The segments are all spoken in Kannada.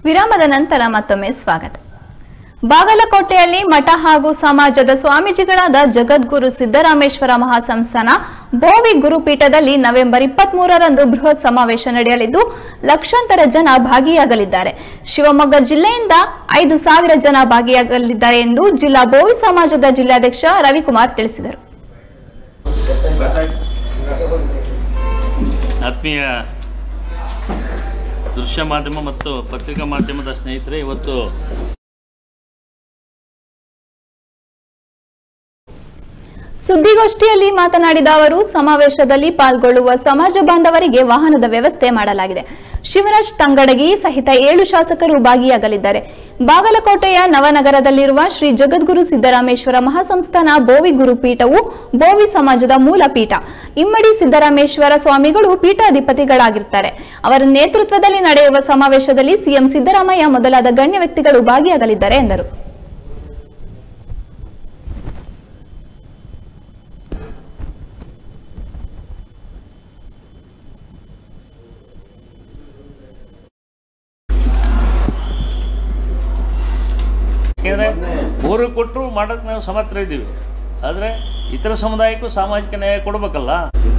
ವಿರಾಮದ ನಂತರ ಮತ್ತೊಮ್ಮೆ ಸ್ವಾಗತ. ಬಾಗಲಕೋಟೆಯಲ್ಲಿ ಮಠ ಹಾಗೂ ಸಮಾಜದ ಸ್ವಾಮೀಜಿಗಳಾದ ಜಗದ್ಗುರು ಸಿದ್ದರಾಮೇಶ್ವರ ಮಹಾಸಂಸ್ಥಾನ ಬೋವಿ ಗುರುಪೀಠದಲ್ಲಿ ನವೆಂಬರ್ 23ರಂದು ಬೃಹತ್ ಸಮಾವೇಶ ನಡೆಯಲಿದ್ದು ಲಕ್ಷಾಂತರ ಜನ ಭಾಗಿಯಾಗಲಿದ್ದಾರೆ. ಶಿವಮೊಗ್ಗ ಜಿಲ್ಲೆಯಿಂದ 5,000 ಜನ ಭಾಗಿಯಾಗಲಿದ್ದಾರೆ ಎಂದು ಜಿಲ್ಲಾ ಬೋವಿ ಸಮಾಜದ ಜಿಲ್ಲಾಧ್ಯಕ್ಷ ರವಿಕುಮಾರ್ ತಿಳಿಸಿದರು. ಆತ್ಮೀಯ ದೃಶ್ಯ ಮಾಧ್ಯಮ ಮತ್ತು ಪತ್ರಿಕಾ ಮಾಧ್ಯಮದ ಸ್ನೇಹಿತರೆ, ಇವತ್ತು ಸುದ್ದಿಗೋಷ್ಠಿಯಲ್ಲಿ ಮಾತನಾಡಿದ ಅವರು, ಸಮಾವೇಶದಲ್ಲಿ ಪಾಲ್ಗೊಳ್ಳುವ ಸಮಾಜ ಬಾಂಧವರಿಗೆ ವಾಹನದ ವ್ಯವಸ್ಥೆ ಮಾಡಲಾಗಿದೆ. ಶಿವರಾಜ್ ತಂಗಡಗಿ ಸಹಿತ 7 ಶಾಸಕರು ಭಾಗಿಯಾಗಲಿದ್ದಾರೆ. ಬಾಗಲಕೋಟೆಯ ನವನಗರದಲ್ಲಿರುವ ಶ್ರೀ ಜಗದ್ಗುರು ಸಿದ್ದರಾಮೇಶ್ವರ ಮಹಾಸಂಸ್ಥಾನ ಬೋವಿ ಗುರುಪೀಠವು ಬೋವಿ ಸಮಾಜದ ಮೂಲ ಪೀಠ. ಇಮ್ಮಡಿ ಸಿದ್ದರಾಮೇಶ್ವರ ಸ್ವಾಮಿಗಳು ಪೀಠಾಧಿಪತಿಗಳಾಗಿರ್ತಾರೆ. ಅವರ ನೇತೃತ್ವದಲ್ಲಿ ನಡೆಯುವ ಸಮಾವೇಶದಲ್ಲಿ ಸಿಎಂ ಸಿದ್ದರಾಮಯ್ಯ ಮೊದಲಾದ ಗಣ್ಯ ವ್ಯಕ್ತಿಗಳು ಭಾಗಿಯಾಗಲಿದ್ದಾರೆ ಎಂದರು. ಯಾಕೆಂದರೆ ಊರು ಕೊಟ್ಟರು ಮಾಡೋಕ್ಕೆ ನಾವು ಸಮರ್ಥ ಇದ್ದೀವಿ, ಆದರೆ ಇತರ ಸಮುದಾಯಕ್ಕೂ ಸಾಮಾಜಿಕ ನ್ಯಾಯ ಕೊಡಬೇಕಲ್ಲ.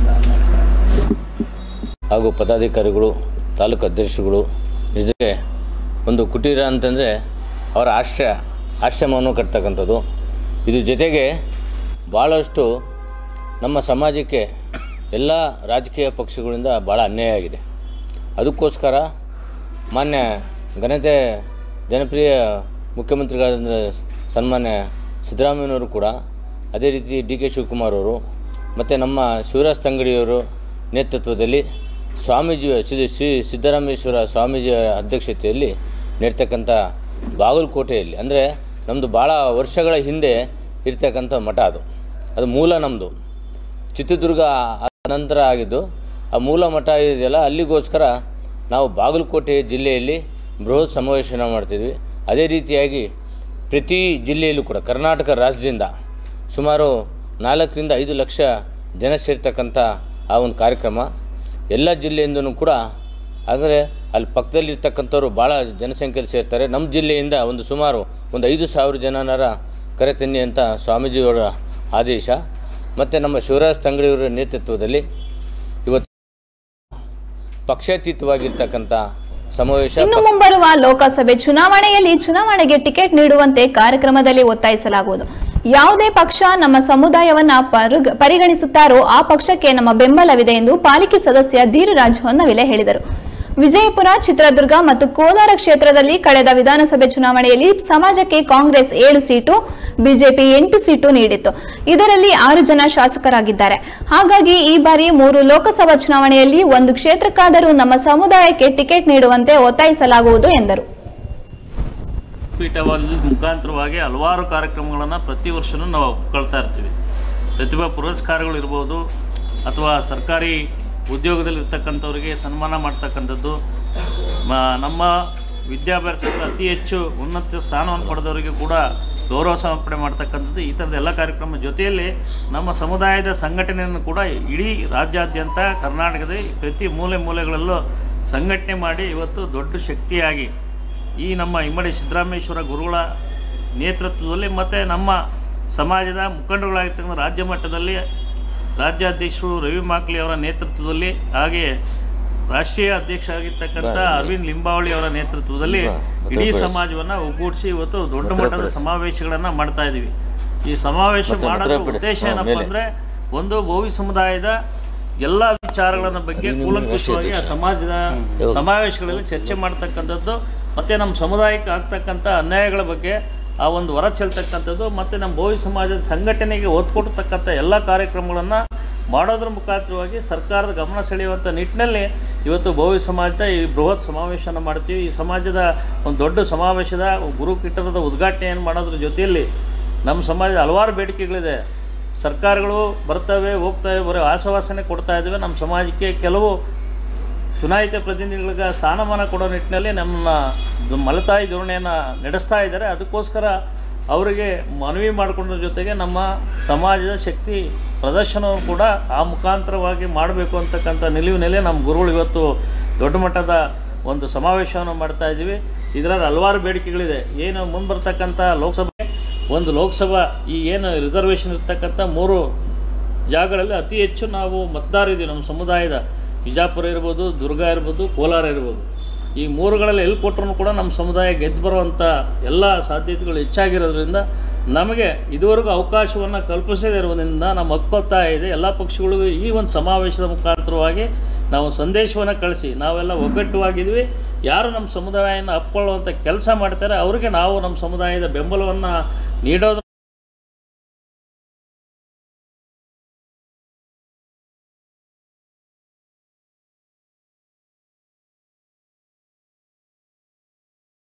ಹಾಗೂ ಪದಾಧಿಕಾರಿಗಳು, ತಾಲೂಕು ಅಧ್ಯಕ್ಷರುಗಳು ನಿಜಕ್ಕೆ ಒಂದು ಕುಟೀರ ಅಂತಂದರೆ ಅವರ ಆಶ್ರಮವನ್ನು ಕಟ್ತಕ್ಕಂಥದ್ದು. ಇದು ಜೊತೆಗೆ ಭಾಳಷ್ಟು ನಮ್ಮ ಸಮಾಜಕ್ಕೆ ಎಲ್ಲ ರಾಜಕೀಯ ಪಕ್ಷಗಳಿಂದ ಭಾಳ ಅನ್ಯಾಯ ಆಗಿದೆ. ಅದಕ್ಕೋಸ್ಕರ ಮಾನ್ಯ ಘನತೆ ಜನಪ್ರಿಯ ಮುಖ್ಯಮಂತ್ರಿಗಳಾದಂಥ ಸನ್ಮಾನ್ಯ ಸಿದ್ದರಾಮಯ್ಯನವರು ಕೂಡ, ಅದೇ ರೀತಿ ಡಿ.ಕೆ. ಶಿವಕುಮಾರ್ ಅವರು ಮತ್ತು ನಮ್ಮ ಶಿವರಾಜ್ ತಂಗಡಿಯವರು ನೇತೃತ್ವದಲ್ಲಿ ಸ್ವಾಮೀಜಿ ಶ್ರೀ ಸಿದ್ದರಾಮೇಶ್ವರ ಸ್ವಾಮೀಜಿಯವರ ಅಧ್ಯಕ್ಷತೆಯಲ್ಲಿ ನಡೀತಕ್ಕಂಥ ಬಾಗಲಕೋಟೆಯಲ್ಲಿ, ಅಂದರೆ ನಮ್ಮದು ಭಾಳ ವರ್ಷಗಳ ಹಿಂದೆ ಇರ್ತಕ್ಕಂಥ ಮಠ ಅದು ಮೂಲ ನಮ್ಮದು ಚಿತ್ರದುರ್ಗ ನಂತರ ಆಗಿದ್ದು. ಆ ಮೂಲ ಮಠ ಇದೆಯಲ್ಲ, ಅಲ್ಲಿಗೋಸ್ಕರ ನಾವು ಬಾಗಲಕೋಟೆ ಜಿಲ್ಲೆಯಲ್ಲಿ ಬೃಹತ್ ಸಮಾವೇಶನ ಮಾಡ್ತಿದ್ವಿ. ಅದೇ ರೀತಿಯಾಗಿ ಪ್ರತಿ ಜಿಲ್ಲೆಯಲ್ಲೂ ಕೂಡ ಕರ್ನಾಟಕ ರಾಜ್ಯದಿಂದ ಸುಮಾರು 4ರಿಂದ 5 ಲಕ್ಷ ಜನ ಸೇರ್ತಕ್ಕಂಥ ಆ ಒಂದು ಕಾರ್ಯಕ್ರಮ ಎಲ್ಲ ಜಿಲ್ಲೆಯಿಂದನೂ ಕೂಡ. ಆದರೆ ಅಲ್ಲಿ ಪಕ್ಕದಲ್ಲಿರ್ತಕ್ಕಂಥವ್ರು ಭಾಳ ಜನಸಂಖ್ಯೆಯಲ್ಲಿ ಸೇರ್ತಾರೆ. ನಮ್ಮ ಜಿಲ್ಲೆಯಿಂದ ಸುಮಾರು 5,000 ಜನರ ಕರೆತನ್ನಿ ಅಂತ ಸ್ವಾಮೀಜಿಯವರ ಆದೇಶ ಮತ್ತು ನಮ್ಮ ಶಿವರಾಜ್ ತಂಗಡಿಯವರ ನೇತೃತ್ವದಲ್ಲಿ ಇವತ್ತು ಪಕ್ಷಾತೀತವಾಗಿರ್ತಕ್ಕಂಥ ಸಮಾವೇಶ. ಇನ್ನು ಮುಂಬರುವ ಲೋಕಸಭೆ ಚುನಾವಣೆಯಲ್ಲಿ ಚುನಾವಣೆಗೆ ಟಿಕೆಟ್ ನೀಡುವಂತೆ ಕಾರ್ಯಕ್ರಮದಲ್ಲಿ ಒತ್ತಾಯಿಸಲಾಗುವುದು. ಯಾವುದೇ ಪಕ್ಷ ನಮ್ಮ ಸಮುದಾಯವನ್ನ ಪರಿಗಣಿಸುತ್ತಾರೋ ಆ ಪಕ್ಷಕ್ಕೆ ನಮ್ಮ ಬೆಂಬಲವಿದೆ ಎಂದು ಪಾಲಿಕೆ ಸದಸ್ಯ ಧೀರರಾಜ್ ಹೊನ್ನವಿಲೆ ಹೇಳಿದರು. ವಿಜಯಪುರ, ಚಿತ್ರದುರ್ಗ ಮತ್ತು ಕೋಲಾರ ಕ್ಷೇತ್ರದಲ್ಲಿ ಕಳೆದ ವಿಧಾನಸಭೆ ಚುನಾವಣೆಯಲ್ಲಿ ಸಮಾಜಕ್ಕೆ ಕಾಂಗ್ರೆಸ್ 7 ಸೀಟು, ಬಿಜೆಪಿ 8 ಸೀಟು ನೀಡಿತ್ತು. ಇದರಲ್ಲಿ 6 ಜನ ಶಾಸಕರಾಗಿದ್ದಾರೆ. ಹಾಗಾಗಿ ಈ ಬಾರಿ 3 ಲೋಕಸಭಾ ಚುನಾವಣೆಯಲ್ಲಿ 1 ಕ್ಷೇತ್ರಕ್ಕಾದರೂ ನಮ್ಮ ಸಮುದಾಯಕ್ಕೆ ಟಿಕೆಟ್ ನೀಡುವಂತೆ ಒತ್ತಾಯಿಸಲಾಗುವುದು ಎಂದರು. ಪೀಠದಲ್ಲಿ ಮುಖಾಂತರವಾಗಿ ಹಲವಾರು ಕಾರ್ಯಕ್ರಮಗಳನ್ನು ಪ್ರತಿ ವರ್ಷವೂ ನಾವು ಒಪ್ಕೊಳ್ತಾ ಇರ್ತೀವಿ. ಪ್ರತಿಭಾ ಪುರಸ್ಕಾರಗಳು ಇರ್ಬೋದು, ಅಥವಾ ಸರ್ಕಾರಿ ಉದ್ಯೋಗದಲ್ಲಿರ್ತಕ್ಕಂಥವ್ರಿಗೆ ಸನ್ಮಾನ ಮಾಡ್ತಕ್ಕಂಥದ್ದು, ನಮ್ಮ ವಿದ್ಯಾಭ್ಯಾಸದಲ್ಲಿ ಅತಿ ಹೆಚ್ಚು ಉನ್ನತ ಸ್ಥಾನವನ್ನು ಪಡೆದವರಿಗೆ ಕೂಡ ಗೌರವ ಸಮರ್ಪಣೆ ಮಾಡ್ತಕ್ಕಂಥದ್ದು, ಈ ಥರದ ಎಲ್ಲ ಕಾರ್ಯಕ್ರಮ ಜೊತೆಯಲ್ಲಿ ನಮ್ಮ ಸಮುದಾಯದ ಸಂಘಟನೆಯನ್ನು ಕೂಡ ಇಡೀ ರಾಜ್ಯಾದ್ಯಂತ ಕರ್ನಾಟಕದ ಪ್ರತಿ ಮೂಲೆಗಳಲ್ಲೂ ಸಂಘಟನೆ ಮಾಡಿ ಇವತ್ತು ದೊಡ್ಡ ಶಕ್ತಿಯಾಗಿ ಈ ನಮ್ಮ ಇಮ್ಮಡಿ ಸಿದ್ದರಾಮೇಶ್ವರ ಗುರುಗಳ ನೇತೃತ್ವದಲ್ಲಿ ಮತ್ತು ನಮ್ಮ ಸಮಾಜದ ಮುಖಂಡರುಗಳಾಗಿರ್ತಕ್ಕಂಥ ರಾಜ್ಯ ಮಟ್ಟದಲ್ಲಿ ರಾಜ್ಯಾಧ್ಯಕ್ಷರು ರವಿ ಮಾಕ್ಲಿ ಅವರ ನೇತೃತ್ವದಲ್ಲಿ, ಹಾಗೆ ರಾಷ್ಟ್ರೀಯ ಅಧ್ಯಕ್ಷ ಆಗಿರ್ತಕ್ಕಂಥ ಅರವಿಂದ್ ಲಿಂಬಾವಳಿ ಅವರ ನೇತೃತ್ವದಲ್ಲಿ ಇಡೀ ಸಮಾಜವನ್ನು ಒಗ್ಗೂಡಿಸಿ ಇವತ್ತು ದೊಡ್ಡ ಮಟ್ಟದ ಸಮಾವೇಶಗಳನ್ನು ಮಾಡ್ತಾ ಇದ್ದೀವಿ. ಈ ಸಮಾವೇಶ ಮಾಡೋದ್ರ ಉದ್ದೇಶ ಏನಪ್ಪ ಅಂದರೆ, ಒಂದು ಬೋವಿ ಸಮುದಾಯದ ಎಲ್ಲ ವಿಚಾರಗಳ ಬಗ್ಗೆ ಕೂಲಂಕುಷವಾಗಿ ಆ ಸಮಾಜದ ಸಮಾವೇಶಗಳಲ್ಲಿ ಚರ್ಚೆ ಮಾಡ್ತಕ್ಕಂಥದ್ದು, ಮತ್ತು ನಮ್ಮ ಸಮುದಾಯಕ್ಕೆ ಆಗ್ತಕ್ಕಂಥ ಅನ್ಯಾಯಗಳ ಬಗ್ಗೆ ಆ ಒಂದು ಹೊರ ಚೆಲ್ತಕ್ಕಂಥದ್ದು, ಮತ್ತು ನಮ್ಮ ಬೋವಿ ಸಮಾಜದ ಸಂಘಟನೆಗೆ ಒತ್ತು ಕೊಡ್ತಕ್ಕಂಥ ಎಲ್ಲ ಕಾರ್ಯಕ್ರಮಗಳನ್ನು ಮಾಡೋದ್ರ ಮುಖಾಂತರವಾಗಿ ಸರ್ಕಾರದ ಗಮನ ಸೆಳೆಯುವಂಥ ನಿಟ್ಟಿನಲ್ಲಿ ಇವತ್ತು ಬೋವಿ ಸಮಾಜದ ಈ ಬೃಹತ್ ಸಮಾವೇಶನ ಮಾಡ್ತೀವಿ. ಈ ಸಮಾಜದ ಒಂದು ದೊಡ್ಡ ಸಮಾವೇಶದ ಗುರುಪೀಠದ ಉದ್ಘಾಟನೆಯನ್ನು ಮಾಡೋದ್ರ ಜೊತೆಯಲ್ಲಿ ನಮ್ಮ ಸಮಾಜದ ಹಲವಾರು ಬೇಡಿಕೆಗಳಿದೆ. ಸರ್ಕಾರಗಳು ಬರ್ತವೆ ಹೋಗ್ತವೆ, ಬರೀ ಆಶ್ವಾಸನೆ ಕೊಡ್ತಾ ಇದ್ದಾವೆ. ನಮ್ಮ ಸಮಾಜಕ್ಕೆ ಕೆಲವು ಚುನಾಯಿತ ಪ್ರತಿನಿಧಿಗಳಿಗೆ ಸ್ಥಾನಮಾನ ಕೊಡೋ ನಿಟ್ಟಿನಲ್ಲಿ ನಮ್ಮನ್ನ ಮಲತಾಯಿ ಧೋರಣೆಯನ್ನು ನಡೆಸ್ತಾ ಇದ್ದಾರೆ. ಅದಕ್ಕೋಸ್ಕರ ಅವರಿಗೆ ಮನವಿ ಮಾಡಿಕೊಂಡ್ರ ಜೊತೆಗೆ ನಮ್ಮ ಸಮಾಜದ ಶಕ್ತಿ ಪ್ರದರ್ಶನವೂ ಕೂಡ ಆ ಮುಖಾಂತರವಾಗಿ ಮಾಡಬೇಕು ಅಂತಕ್ಕಂಥ ನಿಲುವಿನಲ್ಲಿ ನಮ್ಮ ಗುರುಗಳು ಇವತ್ತು ದೊಡ್ಡ ಮಟ್ಟದ ಒಂದು ಸಮಾವೇಶವನ್ನು ಮಾಡ್ತಾ ಇದ್ದೀವಿ. ಇದರಲ್ಲಿ ಹಲವಾರು ಬೇಡಿಕೆಗಳಿದೆ. ಏನು ಮುಂದೆ ಬರ್ತಕ್ಕಂಥ ಲೋಕಸಭೆ ಲೋಕಸಭಾ ಈ ಏನು ರಿಸರ್ವೇಷನ್ ಇರ್ತಕ್ಕಂಥ 3 ಜಾಗಗಳಲ್ಲಿ ಅತಿ ಹೆಚ್ಚು ನಾವು ಮತದಾರರಿದ್ದೀವಿ. ನಮ್ಮ ಸಮುದಾಯದ ವಿಜಾಪುರ ಇರ್ಬೋದು, ದುರ್ಗ ಇರ್ಬೋದು, ಕೋಲಾರ ಇರ್ಬೋದು. ಈ 3ಗಳಲ್ಲಿ ಎಲ್ಲಿ ಕೊಟ್ಟರು ಕೂಡ ನಮ್ಮ ಸಮುದಾಯ ಗೆದ್ದು ಬರುವಂಥ ಎಲ್ಲ ಸಾಧ್ಯತೆಗಳು ಹೆಚ್ಚಾಗಿರೋದ್ರಿಂದ ನಮಗೆ ಇದುವರೆಗೂ ಅವಕಾಶವನ್ನು ಕಲ್ಪಿಸದೇ ಇರುವುದರಿಂದ ನಮ್ಮ ಹಕ್ಕೊತ್ತಾಯ ಇದೆ. ಎಲ್ಲ ಪಕ್ಷಗಳಿಗೂ ಈ ಒಂದು ಸಮಾವೇಶದ ಮುಖಾಂತರವಾಗಿ ನಾವು ಸಂದೇಶವನ್ನು ಕಳಿಸಿ ನಾವೆಲ್ಲ ಒಗ್ಗಟ್ಟುವಾಗಿದ್ವಿ. ಯಾರು ನಮ್ಮ ಸಮುದಾಯನ ಅಪ್ಕೊಳ್ಳುವಂಥ ಕೆಲಸ ಮಾಡ್ತಾರೆ ಅವರಿಗೆ ನಾವು ನಮ್ಮ ಸಮುದಾಯದ ಬೆಂಬಲವನ್ನು ನೀಡೋದು